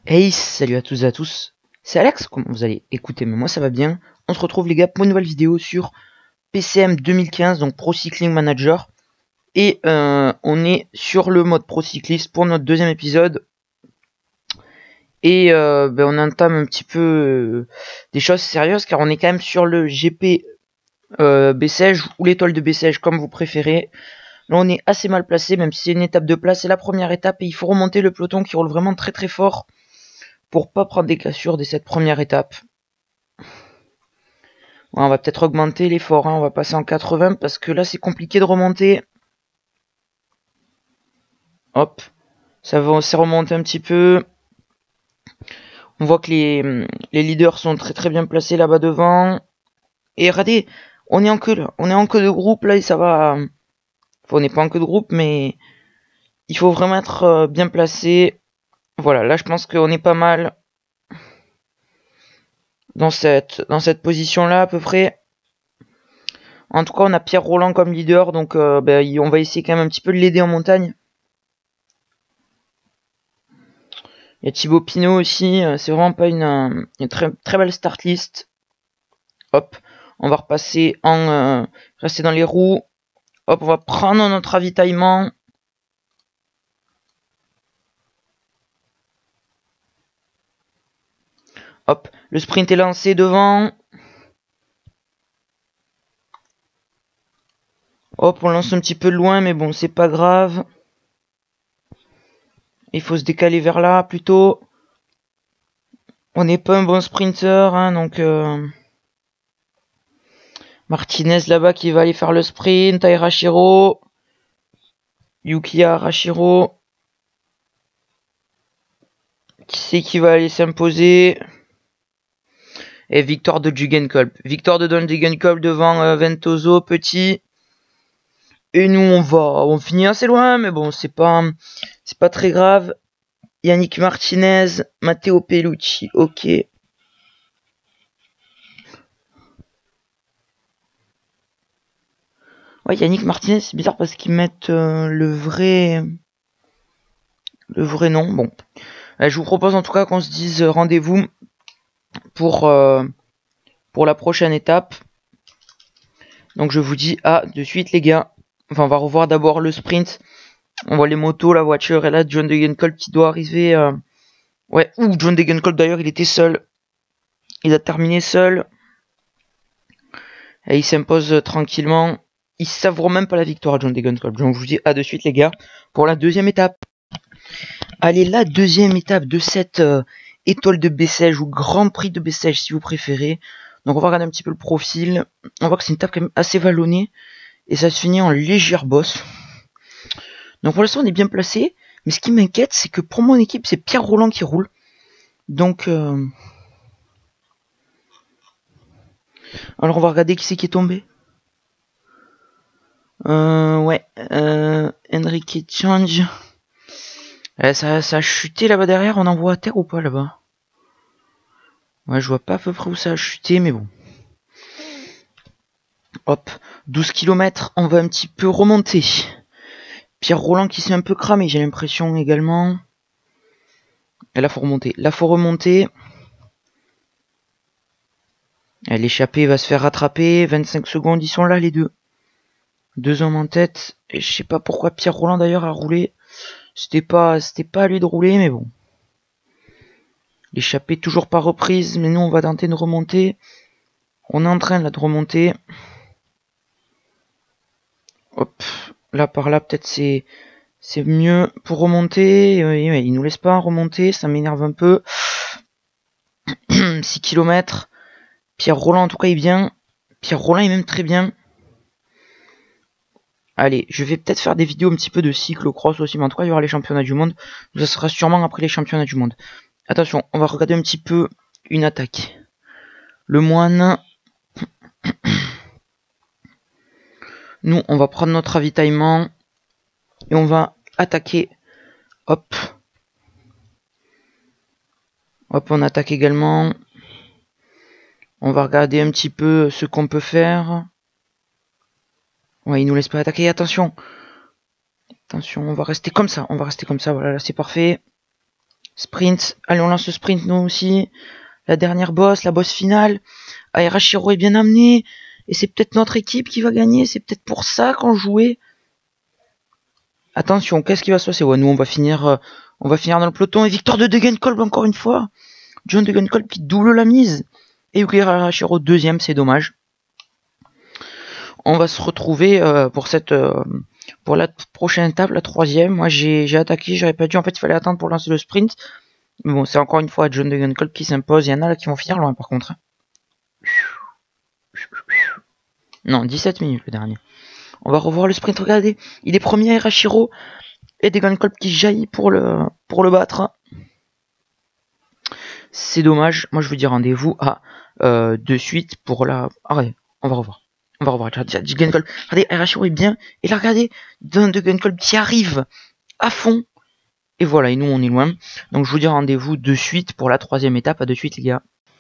Hey, salut à tous et à tous, c'est Alex, comment vous allez? Écoutez, mais moi ça va bien. On se retrouve les gars pour une nouvelle vidéo sur PCM 2015, donc Pro Cycling Manager. Et on est sur le mode Pro Cycliste pour notre deuxième épisode. Et on entame un petit peu des choses sérieuses car on est quand même sur le GP Bessèges ou l'étoile de Bessèges comme vous préférez. Là on est assez mal placé même si c'est une étape de place, c'est la première étape et il faut remonter le peloton qui roule vraiment très très fort pour pas prendre des cassures dès cette première étape. Ouais, on va peut-être augmenter l'effort, on va passer en 80 parce que là c'est compliqué de remonter. Hop, ça va, s'est remonté un petit peu. On voit que les leaders sont très très bien placés là-bas devant. Et regardez, on est en queue là, on est en queue de groupe là et ça va. Enfin, on n'est pas en queue de groupe mais il faut vraiment être bien placé. Voilà, là je pense qu'on est pas mal dans cette position là à peu près. En tout cas, on a Pierre Roland comme leader, donc on va essayer quand même un petit peu de l'aider en montagne. Il y a Thibaut Pinot aussi, c'est vraiment pas une très, très belle start list. Hop, on va repasser rester dans les roues. Hop, on va prendre notre ravitaillement. Hop, le sprint est lancé devant. Hop, on lance un petit peu loin, mais bon, c'est pas grave. Il faut se décaler vers là, plutôt. On n'est pas un bon sprinter, donc... Martinez là-bas qui va aller faire le sprint, Tairashiro, Yukiya Arashiro, qui c'est qui va aller s'imposer? Et victoire de Jugenkolb. Victoire de Don Jugenkolb devant Ventoso, petit. Et nous on finit assez loin, mais bon c'est pas très grave. Yannick Martinez, Matteo Pellucci, ok. Ouais, Yannick Martinez, c'est bizarre parce qu'ils mettent le vrai nom. Bon, je vous propose en tout cas qu'on se dise rendez-vous pour la prochaine étape. Donc je vous dis à de suite les gars. Enfin, on va revoir d'abord le sprint. On voit les motos, la voiture et là John Degenkolb qui doit arriver. Ouais, John Degenkolb d'ailleurs, il était seul. Il a terminé seul. Et il s'impose tranquillement. Il savoure même pas la victoire, John Degenkolb. Donc je vous dis à de suite les gars pour la deuxième étape. Allez, la deuxième étape de cette étoile de Bessèges ou Grand Prix de Bessèges si vous préférez. Donc on va regarder un petit peu le profil. On voit que c'est une étape quand même assez vallonnée. Et ça se finit en légère bosse. Donc pour l'instant on est bien placé. Mais ce qui m'inquiète c'est que pour mon équipe c'est Pierre Roland qui roule. Donc alors on va regarder qui c'est qui est tombé. Enrique Change. Ça a chuté là-bas derrière, on en voit à terre ou pas là-bas? Ouais, je vois pas à peu près où ça a chuté, mais bon. Hop, 12 km, on va un petit peu remonter. Pierre Roland qui s'est un peu cramé, j'ai l'impression également. Et là, faut remonter. L'échappée va se faire rattraper. 25 secondes, ils sont là les deux. Deux hommes en tête. Et je sais pas pourquoi Pierre Roland d'ailleurs a roulé. C'était pas à lui de rouler, mais bon. L'échappée toujours pas reprise, mais nous on va tenter de remonter. On est en train là de remonter. Hop, là par là peut-être c'est mieux pour remonter. Il nous laisse pas remonter, ça m'énerve un peu. 6 km. Pierre Roland en tout cas il vient. Pierre Roland est même très bien. Allez, je vais peut-être faire des vidéos un petit peu de cyclo-cross aussi, mais en tout cas il y aura les championnats du monde. Ça sera sûrement après les championnats du monde. Attention, on va regarder un petit peu une attaque. Le moine. Nous, on va prendre notre ravitaillement. Et on va attaquer. Hop. Hop, on attaque également. On va regarder un petit peu ce qu'on peut faire. Ouais, il nous laisse pas attaquer, attention. Attention, on va rester comme ça. Voilà, là c'est parfait. Sprint. Allez, on lance le sprint, nous aussi. La dernière boss, la boss finale. Aerashiro est bien amené. Et c'est peut-être notre équipe qui va gagner. C'est peut-être pour ça qu'on jouait. Attention, qu'est-ce qui va se passer? Ouais, nous, on va finir dans le peloton. Et victoire de Degenkolb encore une fois. John Degenkolb qui double la mise. Et Yuki Aerashiro deuxième, c'est dommage. On va se retrouver pour la prochaine étape, la troisième. Moi, j'ai attaqué, j'aurais pas dû. En fait, il fallait attendre pour lancer le sprint. Mais bon, c'est encore une fois John Degenkolb qui s'impose. Il y en a là qui vont finir loin, par contre. Non, 17 minutes le dernier. On va revoir le sprint. Regardez, il est premier à Hirashiro et Degenkolb qui jaillit pour le battre. C'est dommage. Moi, je vous dis rendez-vous à de suite pour la. Ah ouais, on va revoir. Degenkolb. Regardez, Hirashiro est bien. Et là, regardez, Degenkolb qui arrive à fond. Et voilà, et nous, on est loin. Donc, je vous dis rendez-vous de suite pour la troisième étape. À de suite, les gars.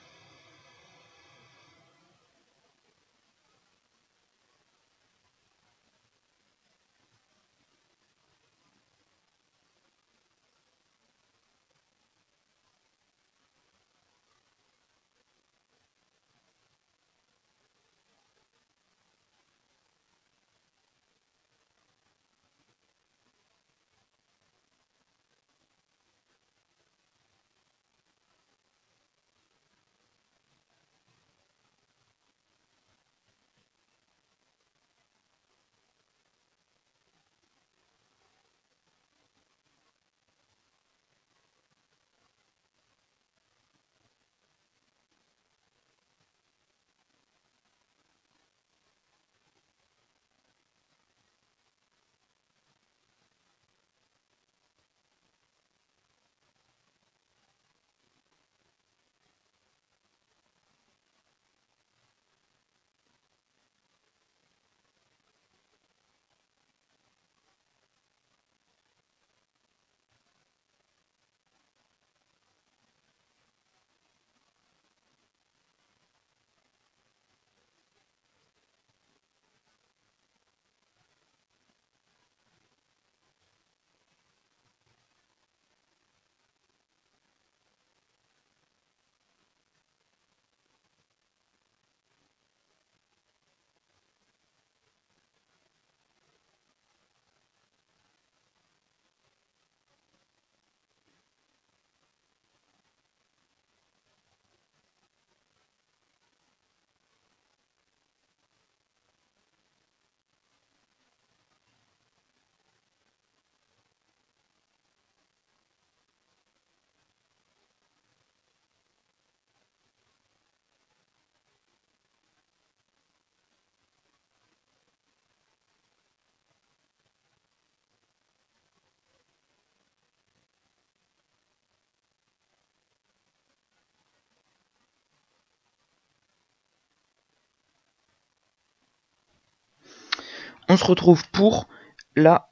On se retrouve pour la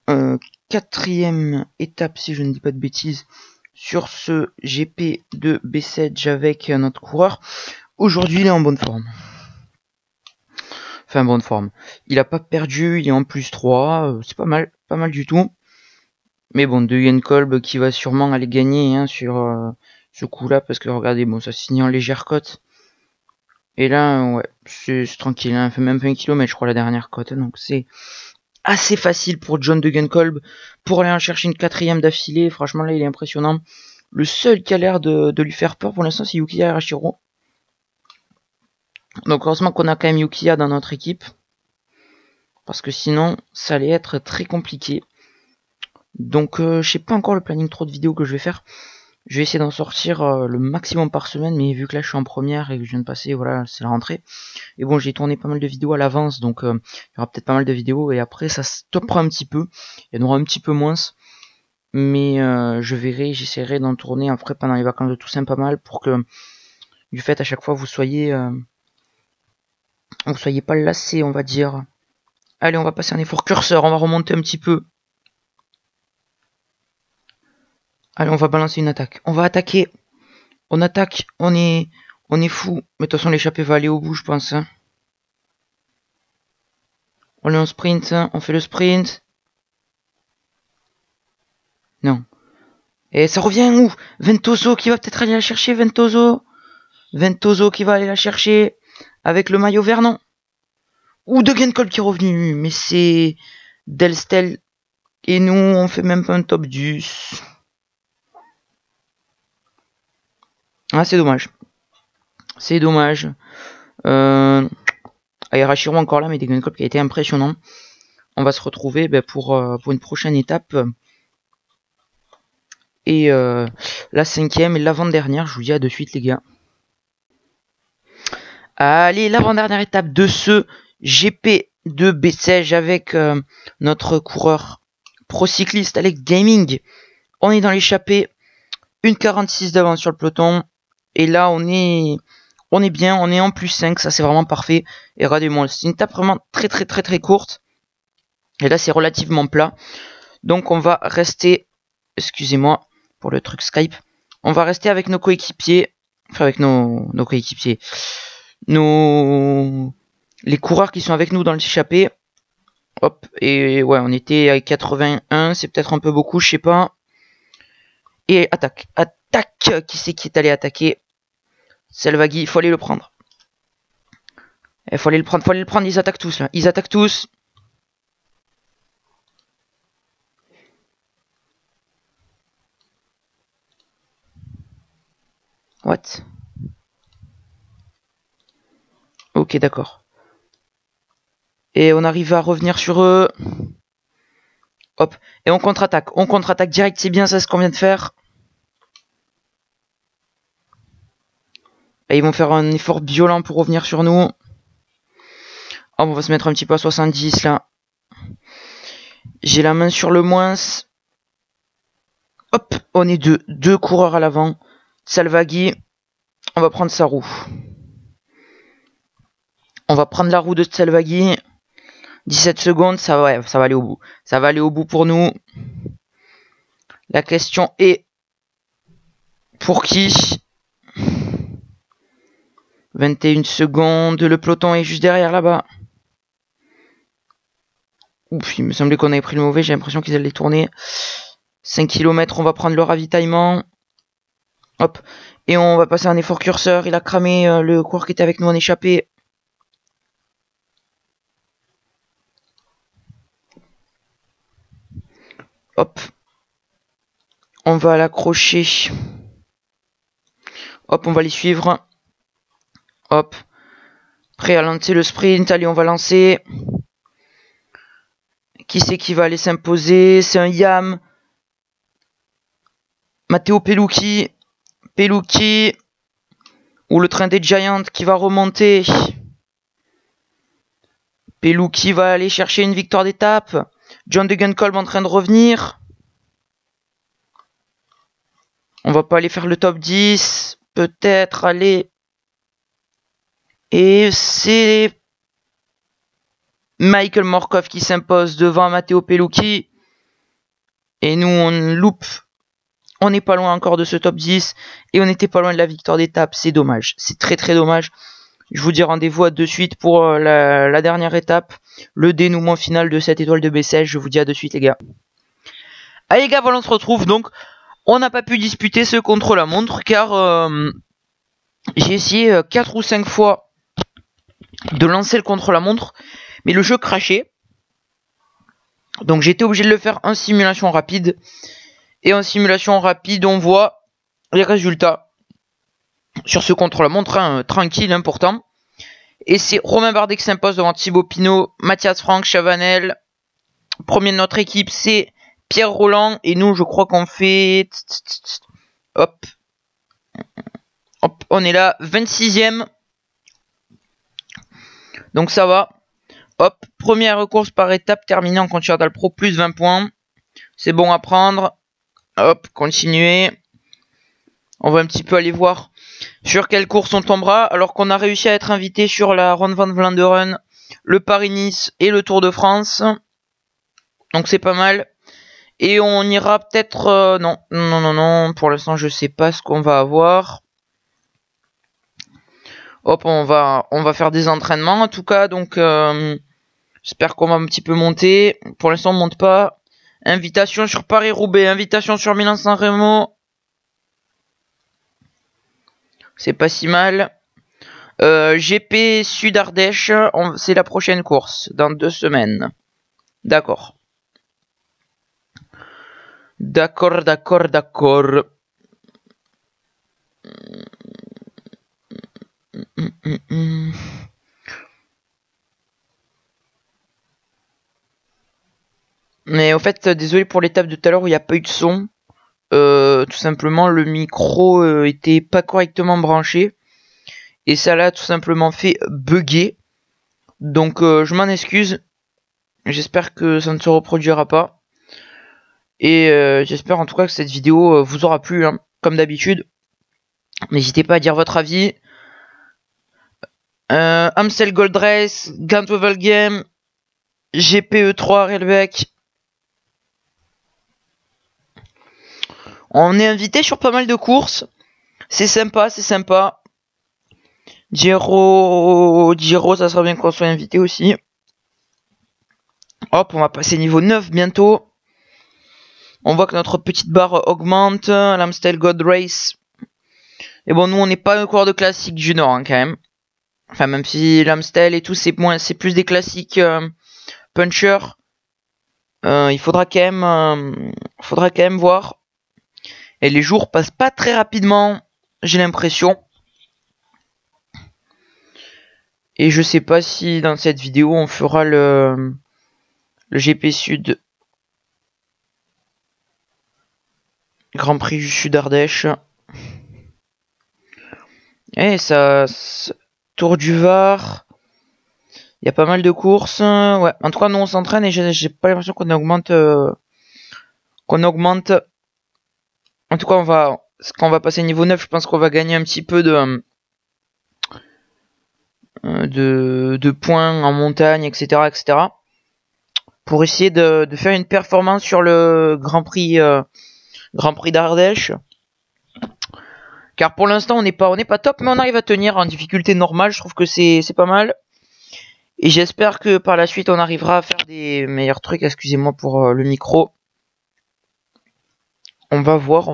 quatrième étape, si je ne dis pas de bêtises, sur ce GP de Bessèges avec notre coureur. Aujourd'hui, il est en bonne forme. Enfin, bonne forme. Il a pas perdu, il est en plus 3. C'est pas mal du tout. Mais bon, Degenkolb qui va sûrement aller gagner hein, sur ce coup-là, parce que regardez, bon, ça signe en légère cote. Et là, ouais, c'est tranquille, hein, fait même pas 1 km, je crois, la dernière cote. Donc c'est assez facile pour John Degenkolb pour aller en chercher une quatrième d'affilée. Franchement, là, il est impressionnant. Le seul qui a l'air de lui faire peur pour l'instant, c'est Yukiya Hirashiro. Donc heureusement qu'on a quand même Yukiya dans notre équipe. Parce que sinon, ça allait être très compliqué. Donc je sais pas encore le planning trop de vidéos que je vais faire. Je vais essayer d'en sortir le maximum par semaine, mais vu que là je suis en première et que je viens de passer, voilà, c'est la rentrée. Et bon, j'ai tourné pas mal de vidéos à l'avance, donc il y aura peut-être pas mal de vidéos, et après ça stoppera un petit peu, il y en aura un petit peu moins. Mais je verrai, j'essaierai d'en tourner après pendant les vacances de Toussaint pas mal, pour que du fait à chaque fois vous soyez pas lassés, on va dire. Allez, on va passer un effort curseur, on va remonter un petit peu. Allez, on va balancer une attaque. On va attaquer. On attaque. On est fou. Mais de toute façon, l'échappée va aller au bout, je pense. Hein. On est en sprint. Hein. On fait le sprint. Non. Et ça revient où? Ventoso qui va peut-être aller la chercher, Ventoso qui va aller la chercher avec le maillot vert, non? Ou Degenkolb qui est revenu, mais c'est Delstel. Et nous, on fait même pas un top 10. Ah, c'est dommage. C'est dommage. Hirashiro encore là, mais Degenkolb qui a été impressionnant. On va se retrouver pour une prochaine étape. Et la 5e et l'avant-dernière, je vous dis à de suite les gars. Allez, l'avant-dernière étape de ce GP de Bessèges avec notre coureur pro cycliste Alex Gaming. On est dans l'échappée, 1,46 d'avance sur le peloton. Et là, on est bien, on est en plus 5, ça c'est vraiment parfait. Et regardez-moi, c'est une étape vraiment très courte. Et là, c'est relativement plat. Donc, on va rester, excusez-moi pour le truc Skype, on va rester avec nos coéquipiers, enfin avec nos coéquipiers, les coureurs qui sont avec nous dans l'échappée. Hop, et ouais, on était à 81, c'est peut-être un peu beaucoup, je sais pas. Et attaque, qui c'est qui est allé attaquer? Selvagui, il faut aller le prendre. Il faut aller le prendre, ils attaquent tous là, ils attaquent tous. What? Ok, d'accord. Et on arrive à revenir sur eux. Hop. Et on contre-attaque. On contre-attaque direct. C'est bien ça ce qu'on vient de faire. Et ils vont faire un effort violent pour revenir sur nous. Oh, on va se mettre un petit peu à 70 là. J'ai la main sur le moins. Hop. On est deux coureurs à l'avant. Salvagui. On va prendre sa roue. On va prendre la roue de Salvagui. 17 secondes, ça va aller au bout. Ça va aller au bout pour nous. La question est pour qui? 21 secondes. Le peloton est juste derrière là-bas. Ouf, il me semblait qu'on avait pris le mauvais. J'ai l'impression qu'ils allaient tourner. 5 km, on va prendre le ravitaillement. Hop. Et on va passer un effort curseur. Il a cramé le coureur qui était avec nous en échappée. Hop. On va l'accrocher. Hop, on va les suivre. Hop. Prêt à lancer le sprint. Allez, on va lancer. Qui c'est qui va aller s'imposer? C'est un Yam. Matteo Pelucchi. Ou le train des Giants qui va remonter. Pelucchi va aller chercher une victoire d'étape. John Degenkolb en train de revenir. On va pas aller faire le top 10. Peut-être aller. Et c'est Michael Morkov qui s'impose devant Matteo Pelucchi. Et nous, on loupe. On n'est pas loin encore de ce top 10. Et on n'était pas loin de la victoire d'étape. C'est dommage. C'est très dommage. Je vous dis rendez-vous à de suite pour la dernière étape. Le dénouement final de cette étoile de Bessèges. Je vous dis à de suite les gars. Allez les gars, voilà on se retrouve. Donc on n'a pas pu disputer ce contre-la-montre. Car j'ai essayé 4 ou 5 fois de lancer le contre-la-montre. Mais le jeu crachait. Donc j'étais obligé de le faire en simulation rapide. Et en simulation rapide, on voit les résultats sur ce contre-la-montre, hein, tranquille, important. Et c'est Romain Bardet qui s'impose devant Thibaut Pinot, Mathias Franck, Chavanel. Premier de notre équipe, c'est Pierre Roland. Et nous, je crois qu'on fait... Hop. Hop, on est là, 26e. Donc ça va. Hop, première course par étape terminée en Continental Pro, plus 20 points. C'est bon à prendre. Hop, continuer. On va un petit peu aller voir sur quelle course on tombera. Alors qu'on a réussi à être invité sur la Ronde van Vlaanderen, le Paris-Nice et le Tour de France. Donc c'est pas mal. Et on ira peut-être... non. Pour l'instant, je sais pas ce qu'on va avoir. Hop, on va faire des entraînements en tout cas. Donc j'espère qu'on va un petit peu monter. Pour l'instant, on monte pas. Invitation sur Paris-Roubaix, invitation sur Milan-San Remo. C'est pas si mal. GP Sud Ardèche, c'est la prochaine course, dans 2 semaines. D'accord. D'accord. Mais au fait, désolé pour l'étape de tout à l'heure où il n'y a pas eu de son. Tout simplement, le micro était pas correctement branché. Et ça l'a tout simplement fait bugger. Donc je m'en excuse. J'espère que ça ne se reproduira pas. Et j'espère en tout cas que cette vidéo vous aura plu, hein, comme d'habitude. N'hésitez pas à dire votre avis. Amstel Gold Race, Gant Game, GPE3 Railback. On est invité sur pas mal de courses. C'est sympa. Giro, ça sera bien qu'on soit invité aussi. Hop, on va passer niveau 9 bientôt. On voit que notre petite barre augmente. L'Amstel Gold Race. Et bon, nous, on n'est pas un coureur de classique junior, hein, quand même. Enfin, même si l'Amstel et tout, c'est plus des classiques puncher. Il faudra quand même voir. Et les jours passent pas très rapidement, j'ai l'impression. Et je sais pas si dans cette vidéo on fera le GP Sud. Grand Prix du Sud Ardèche. Et ça, Tour du Var. Il y a pas mal de courses. Ouais. En tout cas, nous on s'entraîne et j'ai pas l'impression qu'on augmente. En tout cas, quand on va passer niveau 9, je pense qu'on va gagner un petit peu de points en montagne, etc., pour essayer de faire une performance sur le Grand Prix d'Ardèche. Car pour l'instant, on n'est pas top, mais on arrive à tenir en difficulté normale. Je trouve que c'est pas mal. Et j'espère que par la suite, on arrivera à faire des meilleurs trucs. Excusez-moi pour le micro. On va voir.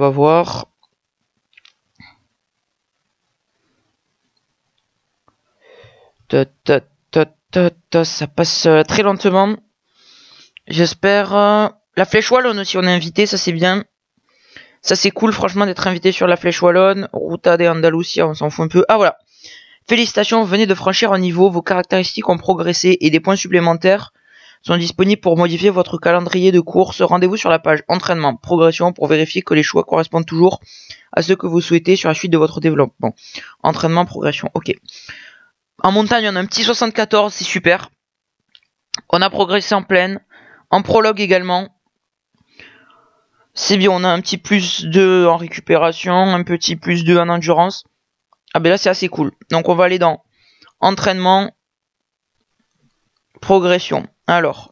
Ça passe très lentement. J'espère. La Flèche Wallonne aussi, on est invité, ça c'est bien. Ça c'est cool franchement d'être invité sur la Flèche Wallonne. Ruta de Andalusia, on s'en fout un peu. Ah voilà. Félicitations, vous venez de franchir un niveau, vos caractéristiques ont progressé et des points supplémentaires sont disponibles pour modifier votre calendrier de course. Rendez-vous sur la page entraînement, progression pour vérifier que les choix correspondent toujours à ce que vous souhaitez sur la suite de votre développement. Entraînement, progression, ok. En montagne, on a un petit 74, c'est super. On a progressé en plaine. En prologue également. C'est bien, on a un petit plus 2 en récupération, un petit plus 2 en endurance. Ah ben là c'est assez cool. Donc on va aller dans entraînement, progression. Alors.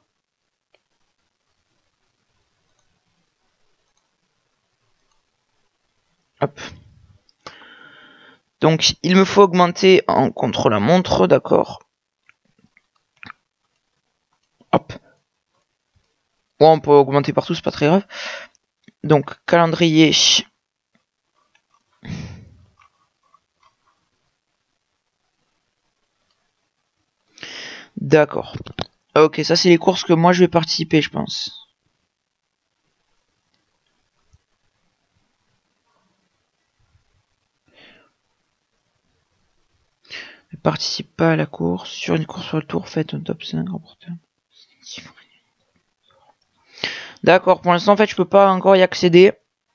Hop. Donc il me faut augmenter en contre-la-montre, d'accord. Hop. Bon, on peut augmenter partout, c'est pas très grave. Donc calendrier. D'accord. Ok, ça c'est les courses que moi je vais participer, je pense. Ne participe pas à la course. Sur une course sur le tour, faites un top 5 remporteur. D'accord, pour l'instant en fait je peux pas encore y accéder.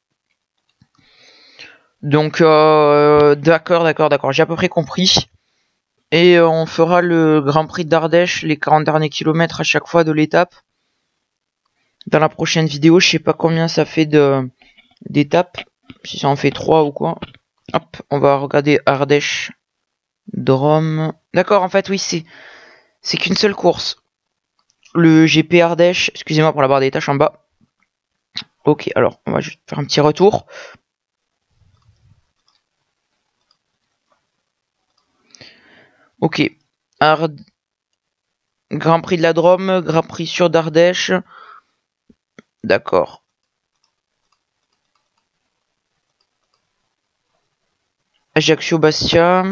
Donc d'accord, j'ai à peu près compris. Et on fera le Grand Prix d'Ardèche, les 40 derniers kilomètres à chaque fois de l'étape. Dans la prochaine vidéo, je sais pas combien ça fait d'étapes. Si ça en fait 3 ou quoi. Hop, on va regarder Ardèche, Drôme. D'accord, en fait oui, c'est qu'une seule course. Le GP Ardèche, excusez-moi pour la barre des tâches en bas. Ok, alors on va juste faire un petit retour. Ok, Grand Prix de la Drôme, Grand Prix sur d'Ardèche, D'accord. Ajaccio Bastia.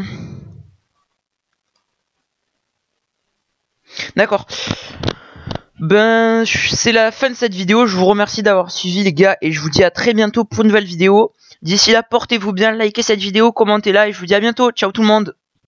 D'accord. Ben, c'est la fin de cette vidéo. Je vous remercie d'avoir suivi les gars et je vous dis à très bientôt pour une nouvelle vidéo. D'ici là, portez-vous bien, likez cette vidéo, commentez-la et je vous dis à bientôt. Ciao tout le monde.